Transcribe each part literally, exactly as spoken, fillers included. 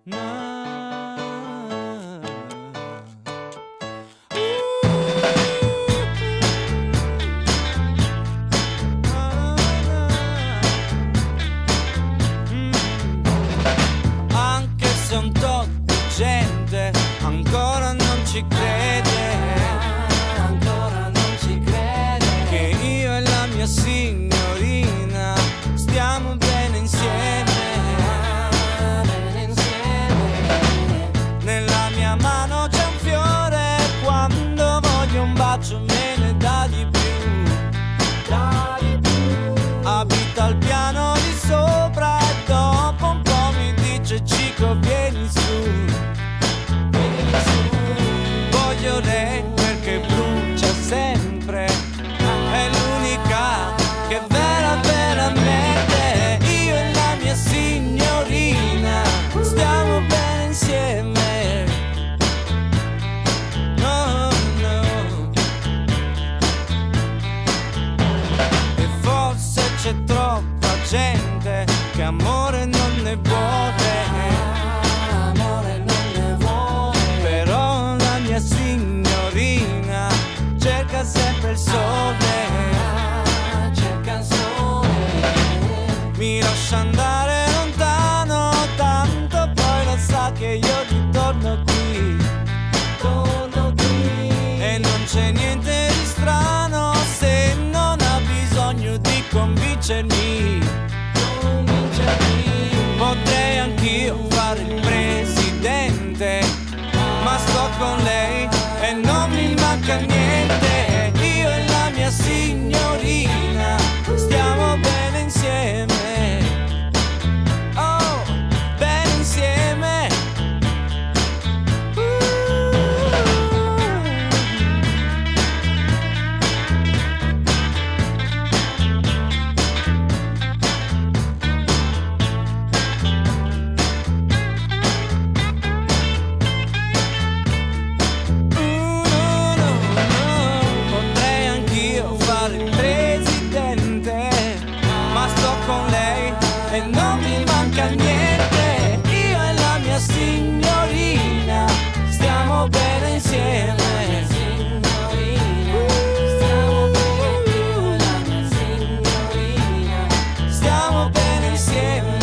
Anche se un tot di gente ancora non ci crede, ancora non ci crede, che io e la mia signorina stiamo bene insieme, bene insieme. Nella mia mano c'è un fiore, quando voglio un bacio me ne dà di più, dà di più. Abita al piano di sopra e dopo un po' mi dice Cico vieni su, vieni su. Voglio lei perché brucia sempre, è l'unica che vera veramente. Io e la mia signorina stiamo bene insieme, no, no. E forse c'è troppa gente che amore non ne vuole, amore non ne vuole. Però la mia signorina cerca sempre il sole, cerca il sole. Mi lascia andare lontano, tanto poi lo sa che io ritorno qui, torno qui. E non c'è niente di strano se non ha bisogno di convincermi, convincermi. Potrei anch'io fare il presidente, ma sto con lei e non mi manca niente. Io e la mia signorina stiamo bene insieme, oh, bene insieme. Potrei anch'io fare il presidente, ma sto con lei e non mi manca niente. Io e la mia signorina stiamo bene insieme, stiamo bene, io e la mia signorina stiamo bene insieme,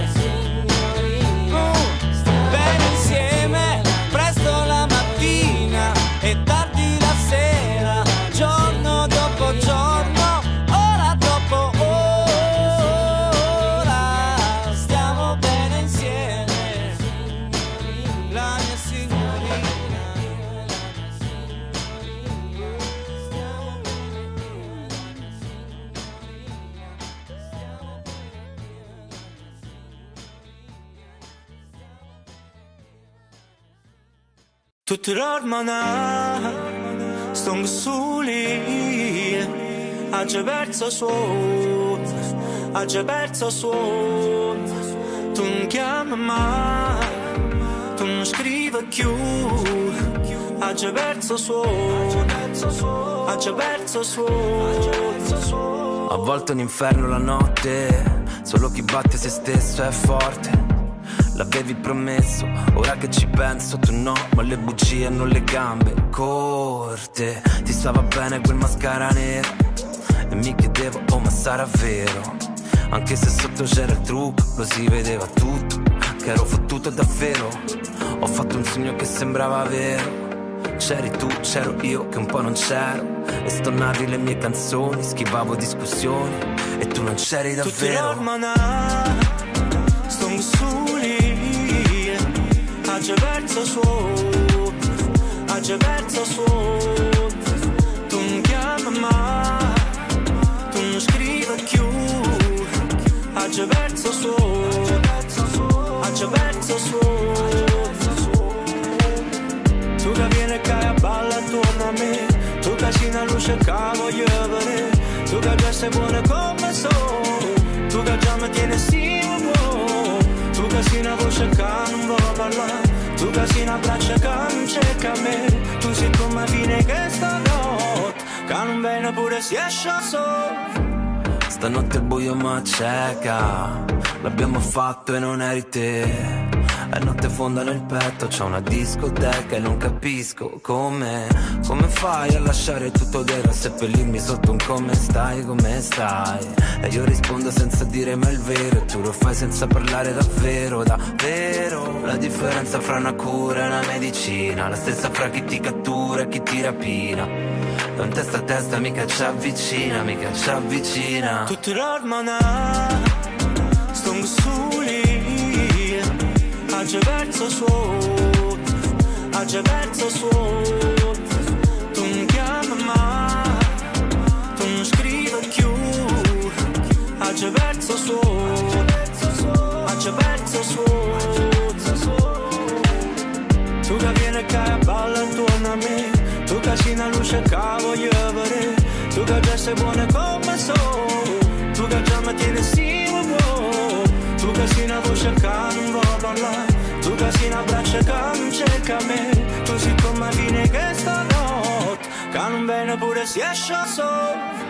uh, bene insieme. Presto la mattina e tardi la sera, giorno dopo giorno, ora dopo ora, stiamo bene insieme. La mia signorina, stiamo tutti l'ormana stongo soli, ha già perso suono, ha già perso suono. Tu non chiami mai, tu non scrivi più, ha già perso suono, ha già perso suono. A volte è un inferno la notte, solo chi batte se stesso è forte. L'avevi promesso, ora che ci penso tu no, ma le bugie hanno le gambe corte. Ti stava bene quel mascara nero e mi chiedevo, oh ma sarà vero? Anche se sotto c'era il trucco, lo si vedeva tutto, che ero fottuto davvero. Ho fatto un sogno che sembrava vero. C'eri tu, c'ero io che un po' non c'ero, e stonavi le mie canzoni, schivavo discussioni e tu non c'eri davvero. Stongo soli, ha già perso suono, ha già perso suono. Tu non chiami mai, tu non scrivi più, ha già perso suono, ha già perso suono. Tu che vieni e cai a balla attorno a me, tu che sei una luce che voglio vedere, tu che già sei buona come sono, tu che già mi tieni simile, tu che sei una voce che non vuole parlare, tu che sei una braccia che non cerca a me, tu sei come fine che stanotte, che non viene pure si esce solo. Stanotte il buio mi acceca, l'abbiamo fatto e non eri te. a notte fonda nel petto, c'ho una discoteca e non capisco come, come fai a lasciare tutto vero, a seppellirmi sotto un come stai, come stai. E io rispondo senza dire mai il vero, e tu lo fai senza parlare davvero, davvero. La differenza fra una cura e una medicina, la stessa fra chi ti cattura e chi ti rapina. Non testa a testa mica ci avvicina, mica ci avvicina. Tutte l'ormana stongo soli, agge verso suo, agge verso suo. Tu mi chiami ma tu non scrivi più, agge verso suo, agge verso suo. Tu che vieni e che balla intorno a me, tu che sei una luce che voglio vedere, tu che già sei buona come so, tu che già mi tieni simile, tu che sei una voce che non vuoi parlare, tu che sei un abbraccio che non cerca me, tu sei come fine che stanotte, che non viene pure si esce solo.